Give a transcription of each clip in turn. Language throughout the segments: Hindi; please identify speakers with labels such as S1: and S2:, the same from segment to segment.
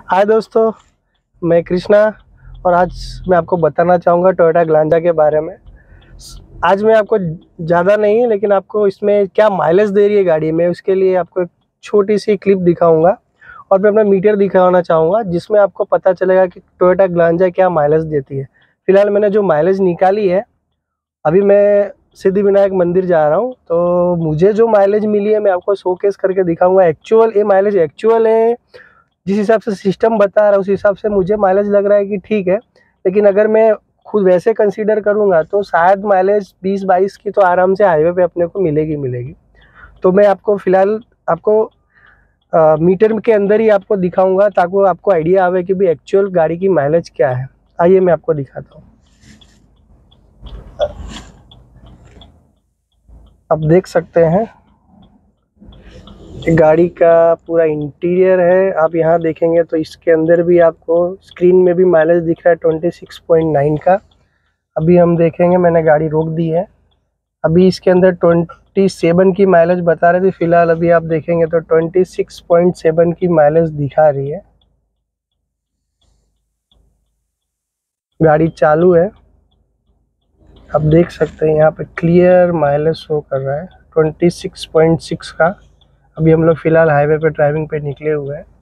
S1: हाय दोस्तों, मैं कृष्णा और आज मैं आपको बताना चाहूँगा टोयोटा ग्लांजा के बारे में। आज मैं आपको ज़्यादा नहीं लेकिन आपको इसमें क्या माइलेज दे रही है गाड़ी में, उसके लिए आपको एक छोटी सी क्लिप दिखाऊंगा और मैं अपना मीटर दिखाना चाहूँगा जिसमें आपको पता चलेगा कि टोयोटा ग्लांजा क्या माइलेज देती है। फिलहाल मैंने जो माइलेज निकाली है, अभी मैं सिद्धिविनायक मंदिर जा रहा हूँ, तो मुझे जो माइलेज मिली है मैं आपको शोकेस करके दिखाऊंगा। एक्चुअल ये माइलेज एक्चुअल है, जिस हिसाब से सिस्टम बता रहा है उस हिसाब से मुझे माइलेज लग रहा है कि ठीक है, लेकिन अगर मैं खुद वैसे कंसीडर करूंगा तो शायद माइलेज 20-22 की तो आराम से हाईवे पे अपने को मिलेगी। तो मैं आपको फिलहाल आपको मीटर के अंदर ही आपको दिखाऊंगा ताकि आपको आइडिया आवे कि भी एक्चुअल गाड़ी की माइलेज क्या है। आइए मैं आपको दिखाता हूँ। आप देख सकते हैं गाड़ी का पूरा इंटीरियर है। आप यहाँ देखेंगे तो इसके अंदर भी आपको स्क्रीन में भी माइलेज दिख रहा है 26.9 का। अभी हम देखेंगे, मैंने गाड़ी रोक दी है। अभी इसके अंदर 27 की माइलेज बता रहे थे, फिलहाल अभी आप देखेंगे तो 26.7 की माइलेज दिखा रही है। गाड़ी चालू है, आप देख सकते हैं यहाँ पे क्लियर माइलेज शो कर रहा है 26.6 का। अभी हम लोग फिलहाल हाईवे पे ड्राइविंग पे निकले हुए हैं।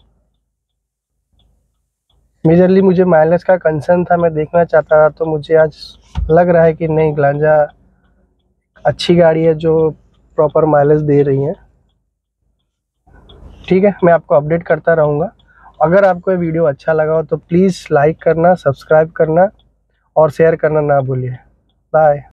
S1: मेजरली मुझे माइलेज का कंसर्न था, मैं देखना चाहता था, तो मुझे आज लग रहा है कि नहीं, ग्लांजा अच्छी गाड़ी है जो प्रॉपर माइलेज दे रही है। ठीक है, मैं आपको अपडेट करता रहूँगा। अगर आपको ये वीडियो अच्छा लगा हो तो प्लीज़ लाइक करना, सब्सक्राइब करना और शेयर करना ना भूलिए। बाय।